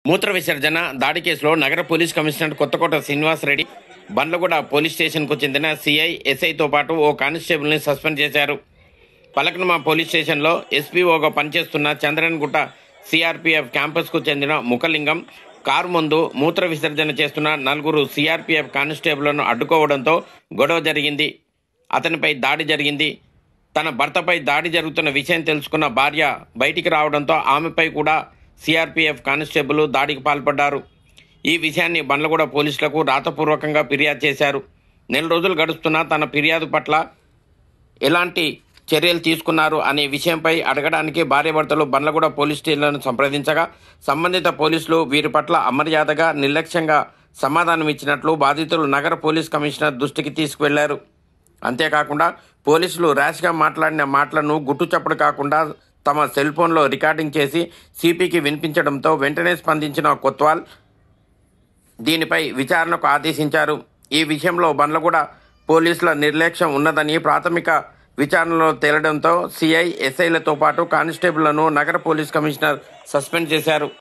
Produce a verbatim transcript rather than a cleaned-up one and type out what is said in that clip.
మూత్ర విసర్జన దాడి కేసులో నగర police commissioner Kothakota Srinivas Reddy Bandlaguda police స్టేషన్కు చెందిన సిఐ ఎస్ఐతో పాటు ఓ కానిస్టేబుల్ని సస్పెండ్ చేశారు. పలకనమా పోలీస్ స్టేషన్లో ఎస్పీఓగా పనిచేస్తున్న చంద్రన్గుట్ట సిఆర్పీఎఫ్ క్యాంపస్కు చెందిన ముఖలింగం కారు ముందు మూత్ర విసర్జన చేస్తున్న నలుగురు సిఆర్పీఎఫ్ కానిస్టేబుళ్లను అడ్డుకోవడంతో గొడవ జరిగింది. అతనిపై దాడి జరిగింది. తన భర్తపై దాడి జరుగుతున్న విషయం తెలుసుకున్న భార్య బయటికి రావడంతో ఆమెపై కూడా సిఆర్పీఎఫ్ కానిస్టేబుల్ దాడికి పాల్పడ్డారు. ఈ విషయాన్ని బండ్లగూడ పోలీసులకు రాతపూర్వకంగా ఫిర్యాదు చేశారు. నెల రోజులు గడుస్తున్నా తన ఫిర్యాదు పట్ల ఎలాంటి చర్యలు తీసుకున్నారు అనే విషయంపై అడగడానికి భార్యాభర్తలు బండ్లగూడ పోలీస్ స్టేషన్లను సంప్రదించగా సంబంధిత పోలీసులు వీరి పట్ల అమర్యాదగా నిర్లక్ష్యంగా సమాధానం ఇచ్చినట్లు బాధితులు నగర పోలీస్ కమిషనర్ దృష్టికి తీసుకువెళ్లారు. అంతేకాకుండా పోలీసులు ర్యాష్గా మాట్లాడిన మాటలను గుట్టుచప్పుడు కాకుండా తమ సెల్ ఫోన్లో రికార్డింగ్ చేసి సిపికి వినిపించడంతో వెంటనే స్పందించిన కొత్వాల్ దీనిపై విచారణకు ఆదేశించారు. ఈ విషయంలో బండ్లగూడ పోలీసుల నిర్లక్ష్యం ఉన్నదని ప్రాథమిక విచారణలో తేలడంతో సిఐ ఎస్ఐలతో పాటు కానిస్టేబుళ్లను నగర పోలీస్ కమిషనర్ సస్పెండ్ చేశారు.